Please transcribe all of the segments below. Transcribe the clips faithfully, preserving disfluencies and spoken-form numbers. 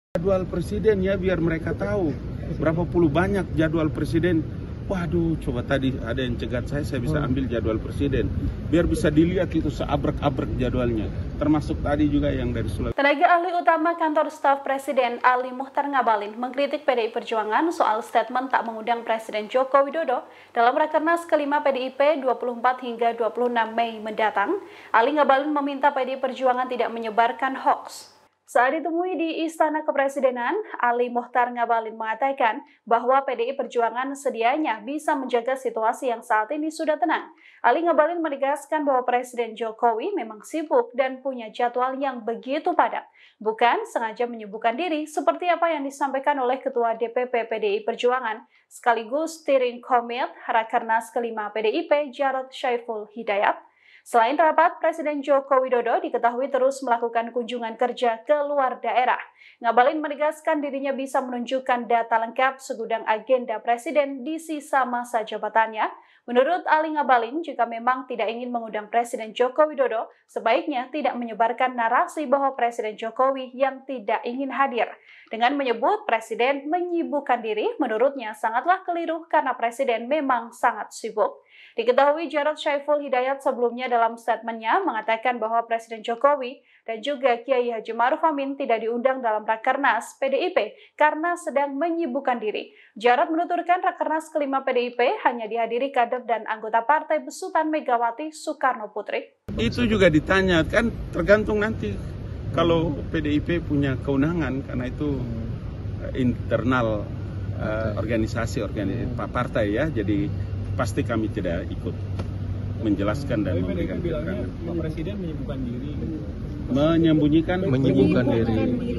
Jadwal presiden ya, biar mereka tahu berapa puluh banyak jadwal presiden. Waduh, coba tadi ada yang cegat saya, saya bisa ambil jadwal presiden biar bisa dilihat itu seabrek-abrek jadwalnya, termasuk tadi juga yang dari Sulawesi. Tenaga ahli utama kantor staf Presiden Ali Muchtar Ngabalin mengkritik P D I Perjuangan soal statement tak mengundang Presiden Joko Widodo dalam Rakernas kelima P D I P dua puluh empat hingga dua puluh enam Mei mendatang. Ali Ngabalin meminta P D I Perjuangan tidak menyebarkan hoax. Saat ditemui di Istana Kepresidenan, Ali Muchtar Ngabalin mengatakan bahwa P D I Perjuangan sedianya bisa menjaga situasi yang saat ini sudah tenang. Ali Ngabalin menegaskan bahwa Presiden Jokowi memang sibuk dan punya jadwal yang begitu padat, bukan sengaja menyibukkan diri seperti apa yang disampaikan oleh Ketua D P P P D I Perjuangan sekaligus Steering Committee Rakernas kelima P D I P Jarod Saiful Hidayat. Selain rapat, Presiden Joko Widodo diketahui terus melakukan kunjungan kerja ke luar daerah. Ngabalin menegaskan dirinya bisa menunjukkan data lengkap segudang agenda Presiden di sisa masa jabatannya. Menurut Ali Ngabalin, jika memang tidak ingin mengundang Presiden Joko Widodo, sebaiknya tidak menyebarkan narasi bahwa Presiden Jokowi yang tidak ingin hadir. Dengan menyebut Presiden menyibukkan diri, menurutnya sangatlah keliru karena Presiden memang sangat sibuk. Diketahui Jarod Saiful Hidayat sebelumnya dalam statementnya mengatakan bahwa Presiden Jokowi dan juga Kiai Haji Ma'ruf Amin tidak diundang dalam Rakernas P D I P karena sedang menyibukkan diri. Jarod menuturkan Rakernas kelima P D I P hanya dihadiri kader dan anggota partai besutan Megawati Soekarno Putri. Itu juga ditanya, kan tergantung nanti kalau P D I P punya kewenangan karena itu internal uh, organisasi organisasi partai ya, jadi pasti kami tidak ikut menjelaskan dan memberikan keterangan. Pak Presiden menyibukkan diri. Menyembunyikan? Menyibukkan diri.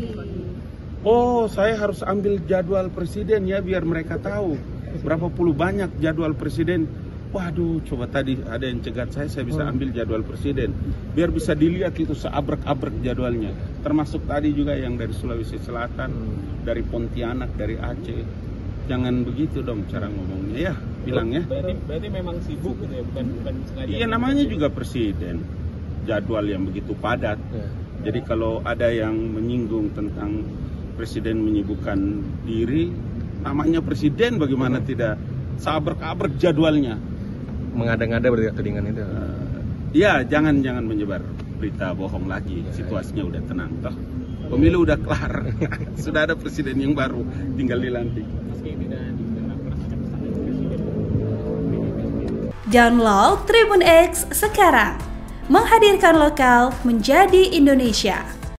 Oh, saya harus ambil jadwal presiden ya, biar mereka tahu berapa puluh banyak jadwal presiden. Waduh, coba tadi ada yang cegat saya, saya bisa ambil jadwal presiden biar bisa dilihat itu seabrek-abrek jadwalnya, termasuk tadi juga yang dari Sulawesi Selatan, dari Pontianak, dari Aceh. Jangan begitu dong cara ngomongnya ya, bilang ya. Berarti, berarti memang sibuk gitu ya, bukan, bukan sengaja. Iya, namanya juga presiden, jadwal yang begitu padat. Ya. Jadi kalau ada yang menyinggung tentang presiden menyibukkan diri, namanya presiden bagaimana tidak sabrek-abrek jadwalnya. Mengada-ngada berarti tudingan itu. Uh, ya, jangan jangan menyebar berita bohong lagi. Situasinya udah tenang toh. Pemilu udah kelar. Sudah ada presiden yang baru, tinggal dilantik. Download Tribun X sekarang, menghadirkan lokal menjadi Indonesia.